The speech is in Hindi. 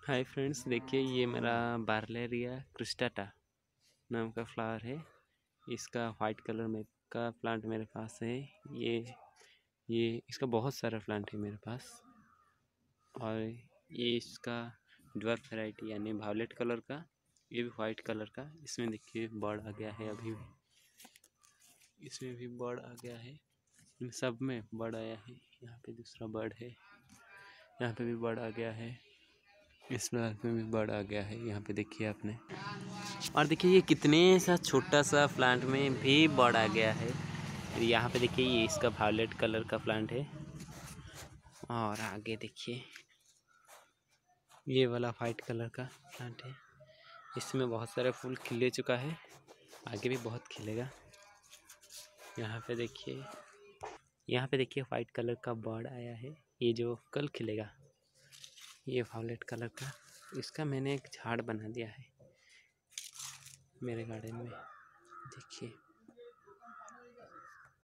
हाय फ्रेंड्स, देखिए ये मेरा बार्लेरिया क्रिस्टाटा नाम का फ्लावर है। इसका वाइट कलर में का प्लांट मेरे पास है। ये इसका बहुत सारा प्लांट है मेरे पास। और ये इसका ड्वार्फ वैरायटी यानी वायलेट कलर का, ये भी वाइट कलर का। इसमें देखिए बर्ड आ गया है, अभी भी इसमें भी बर्ड आ गया है। इन सब में बर्ड आया है। यहाँ पे दूसरा बर्ड है, यहाँ पे भी बर्ड आ गया है, इस प्लांट में भी बर्ड आ गया है। यहाँ पे देखिए आपने, और देखिए ये कितने सा छोटा सा प्लांट में भी बर्ड आ गया है। यहाँ पे देखिए ये इसका वायलेट कलर का प्लांट है। और आगे देखिए ये वाला वाइट कलर का प्लांट है। इसमें बहुत सारे फूल खिले चुका है, आगे भी बहुत खिलेगा। यहाँ पे देखिए वाइट कलर का बर्ड आया है, ये जो कल खिलेगा। ये वायलेट कलर का, इसका मैंने एक झाड़ बना दिया है मेरे गार्डन में, देखिए।